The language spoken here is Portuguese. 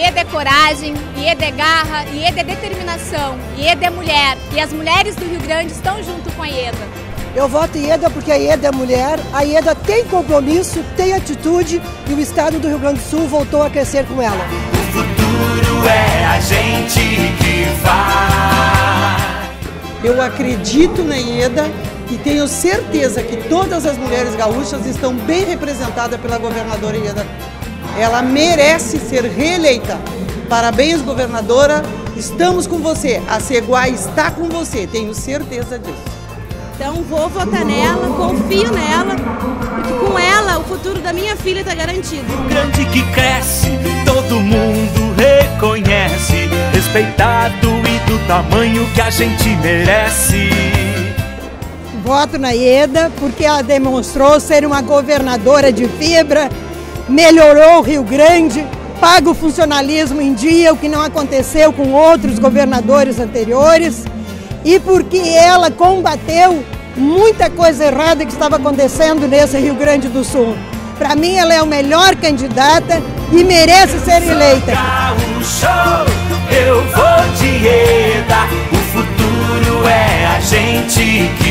Ieda é coragem, Ieda é garra, Ieda é determinação, Ieda é mulher. E as mulheres do Rio Grande estão junto com a Ieda. Eu voto Ieda porque a Ieda é mulher, a Ieda tem compromisso, tem atitude e o estado do Rio Grande do Sul voltou a crescer com ela. O futuro é a gente que faz. Eu acredito na Ieda e tenho certeza que todas as mulheres gaúchas estão bem representadas pela governadora Ieda. Ela merece ser reeleita. Parabéns, governadora. Estamos com você. A Ceguá está com você, tenho certeza disso. Então vou votar nela, confio nela, porque com ela o futuro da minha filha está garantido. O grande que cresce, todo mundo reconhece, respeitado e do tamanho que a gente merece. Voto na Ieda porque ela demonstrou ser uma governadora de fibra, melhorou o Rio Grande, paga o funcionalismo em dia, o que não aconteceu com outros governadores anteriores, e porque ela combateu muita coisa errada que estava acontecendo nesse Rio Grande do Sul. Para mim, ela é a melhor candidata e merece ser eleita. Eu vou de Ieda, o futuro é a gente que